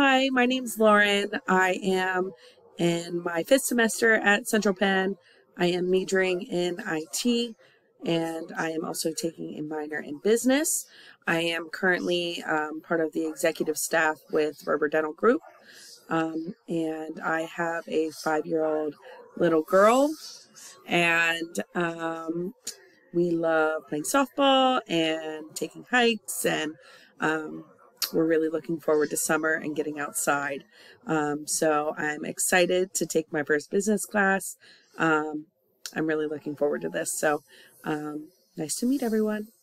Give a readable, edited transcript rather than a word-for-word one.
Hi, my name's Lauren. I am in my 5th semester at Central Penn. I am majoring in IT, and I am also taking a minor in business. I am currently part of the executive staff with Rubber Dental Group, and I have a 5-year-old little girl, and we love playing softball and taking hikes, and we're really looking forward to summer and getting outside. So I'm excited to take my first business class. I'm really looking forward to this. So nice to meet everyone.